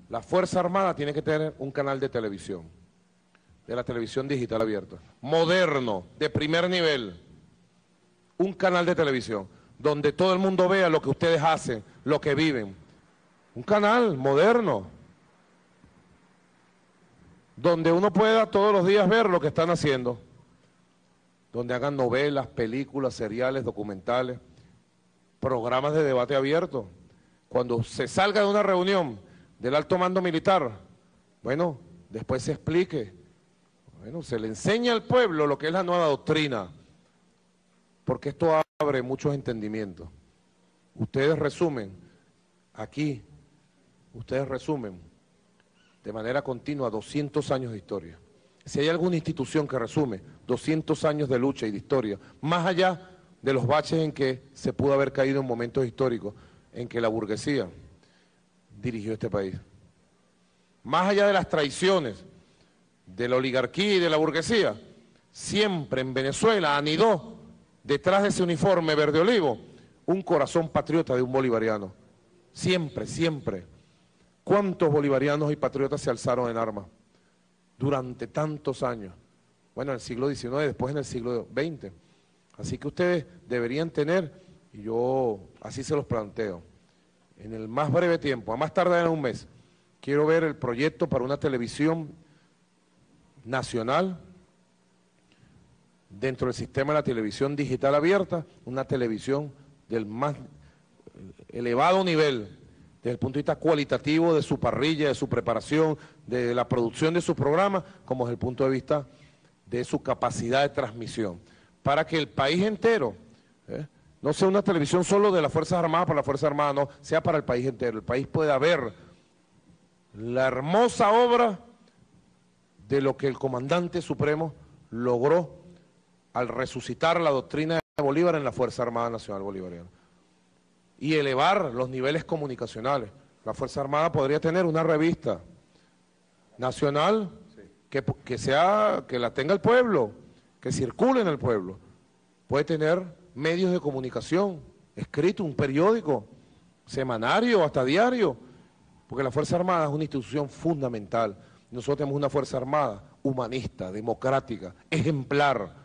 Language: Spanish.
La Fuerza Armada tiene que tener un canal de televisión, de la televisión digital abierta, moderno, de primer nivel, un canal de televisión, donde todo el mundo vea lo que ustedes hacen, lo que viven. Un canal moderno, donde uno pueda todos los días ver lo que están haciendo, donde hagan novelas, películas, seriales, documentales, programas de debate abierto. Cuando se salga de una reunión del alto mando militar, bueno, después se explique, bueno, se le enseña al pueblo lo que es la nueva doctrina, porque esto abre muchos entendimientos. Ustedes resumen, aquí, ustedes resumen de manera continua 200 años de historia. Si hay alguna institución que resume 200 años de lucha y de historia, más allá de los baches en que se pudo haber caído en momentos históricos, en que la burguesía dirigió este país, más allá de las traiciones de la oligarquía y de la burguesía, siempre en Venezuela anidó detrás de ese uniforme verde olivo un corazón patriota de un bolivariano. Siempre, siempre. ¿Cuántos bolivarianos y patriotas se alzaron en armas durante tantos años? Bueno, en el siglo XIX, después en el siglo XX. Así que ustedes deberían tener, y yo así se los planteo, en el más breve tiempo, a más tardar en un mes, quiero ver el proyecto para una televisión nacional dentro del sistema de la televisión digital abierta, una televisión del más elevado nivel, desde el punto de vista cualitativo de su parrilla, de su preparación, de la producción de sus programas, como desde el punto de vista de su capacidad de transmisión, para que el país entero, no sea una televisión solo de las Fuerzas Armadas para las Fuerzas Armadas, no, sea para el país entero, el país pueda ver la hermosa obra de lo que el comandante supremo logró al resucitar la doctrina de Bolívar en la Fuerza Armada Nacional Bolivariana y elevar los niveles comunicacionales. La Fuerza Armada podría tener una revista nacional que la tenga el pueblo, que circule en el pueblo. Puede tener medios de comunicación, escrito, un periódico, semanario, hasta diario, porque la Fuerza Armada es una institución fundamental. Nosotros tenemos una Fuerza Armada humanista, democrática, ejemplar,